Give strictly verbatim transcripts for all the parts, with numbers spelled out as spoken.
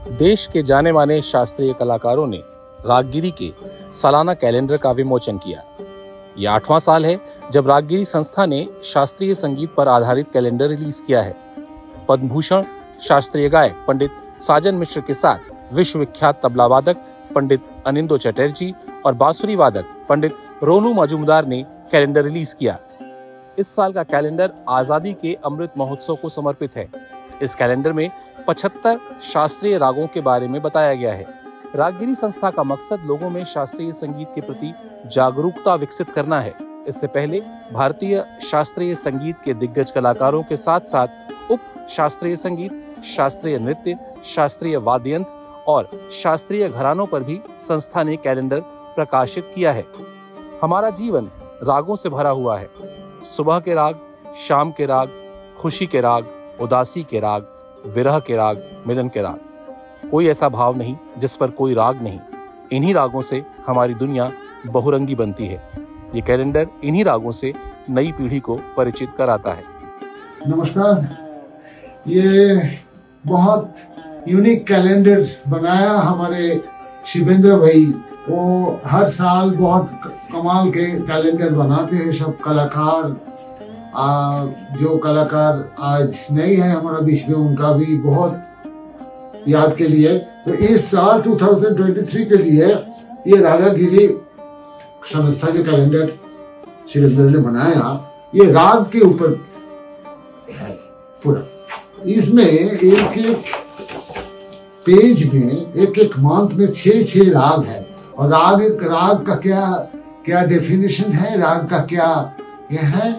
देश के जाने माने शास्त्रीय कलाकारों ने रागगिरी के सालाना कैलेंडर का विमोचन किया। ये आठवां साल है जब रागगिरी संस्था ने शास्त्रीय संगीत पर आधारित कैलेंडर रिलीज किया है। पद्म भूषण शास्त्रीय गायक पंडित साजन मिश्र के साथ विश्व विख्यात तबला वादक पंडित अनिंदो चटर्जी और बांसुरी वादक पंडित रोनू मजूमदार ने कैलेंडर रिलीज किया। इस साल का कैलेंडर आजादी के अमृत महोत्सव को समर्पित है। इस कैलेंडर में पचहत्तर शास्त्रीय रागों के बारे में बताया गया है। रागगिरी संस्था का मकसद लोगों में शास्त्रीय संगीत के प्रति जागरूकता विकसित करना है। इससे पहले भारतीय शास्त्रीय संगीत के दिग्गज कलाकारों के साथ साथ उप शास्त्रीय संगीत, शास्त्रीय नृत्य, शास्त्रीय वाद्य यंत्र और शास्त्रीय घरानों पर भी संस्था ने कैलेंडर प्रकाशित किया है। हमारा जीवन रागों से भरा हुआ है। सुबह के राग, शाम के राग, खुशी के राग, उदासी के राग, विरह के राग, मिलन के राग। कोई ऐसा भाव नहीं जिस पर कोई राग नहीं। इन्हीं रागों से हमारी दुनिया बहुरंगी बनती है। ये कैलेंडर इन्हीं रागों से नई पीढ़ी को परिचित कराता है। नमस्कार। ये बहुत यूनिक कैलेंडर बनाया हमारे शिवेंद्र भाई। वो हर साल बहुत कमाल के कैलेंडर बनाते हैं। सब कलाकार, आ, जो कलाकार आज नहीं है हमारा बीच में, उनका भी बहुत याद के लिए। तो इस साल दो हज़ार तेईस के लिए ये रागागिरी संस्था के कैलेंडर शिवेंद्र ने बनाया। ये राग के ऊपर है पूरा। इसमें एक एक पेज में, एक एक मंथ में छह छह राग है। और राग राग का क्या क्या डेफिनेशन है, राग का क्या यह है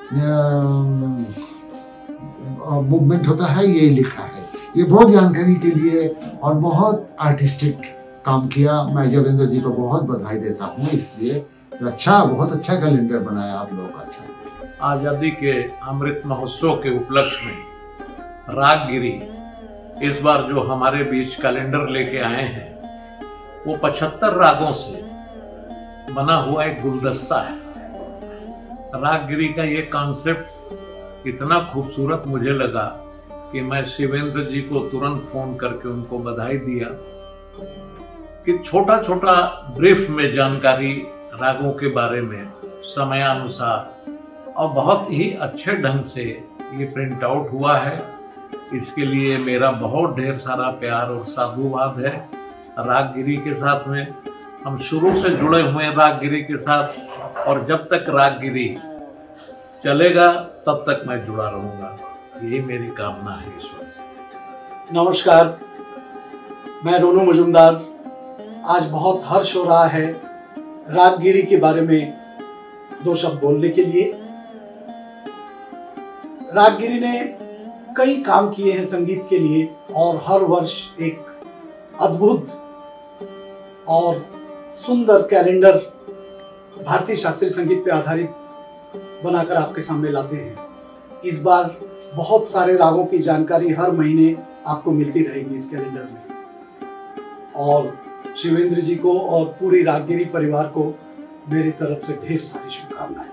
मूवमेंट होता है, ये लिखा है। ये बहुत जानकारी के लिए और बहुत आर्टिस्टिक काम किया। मैं जवेंद्र जी को बहुत बधाई देता हूँ। इसलिए अच्छा, बहुत अच्छा कैलेंडर बनाया आप लोगों का। अच्छा, आजादी के अमृत महोत्सव के उपलक्ष्य में रागगिरी इस बार जो हमारे बीच कैलेंडर लेके आए हैं, वो पचहत्तर रागों से बना हुआ एक गुलदस्ता है। रागगिरी का ये कॉन्सेप्ट इतना खूबसूरत मुझे लगा कि मैं शिवेंद्र जी को तुरंत फोन करके उनको बधाई दिया कि छोटा छोटा ब्रीफ में जानकारी रागों के बारे में समयानुसार और बहुत ही अच्छे ढंग से ये प्रिंट आउट हुआ है। इसके लिए मेरा बहुत ढेर सारा प्यार और साधुवाद है रागगिरी के साथ में। हम शुरू से जुड़े हुए हैं रागगिरी के साथ, और जब तक रागगिरी चलेगा तब तक मैं जुड़ा रहूँगा। यही मेरी कामना है ईश्वर से। नमस्कार, मैं रोनू मजूमदार। आज बहुत हर्ष हो रहा है रागगिरी के बारे में दो शब्द बोलने के लिए। रागगिरी ने कई काम किए हैं संगीत के लिए, और हर वर्ष एक अद्भुत और सुंदर कैलेंडर भारतीय शास्त्रीय संगीत पे आधारित बनाकर आपके सामने लाते हैं। इस बार बहुत सारे रागों की जानकारी हर महीने आपको मिलती रहेगी इस कैलेंडर में। और शिवेंद्र जी को और पूरी रागगिरी परिवार को मेरी तरफ से ढेर सारी शुभकामनाएं।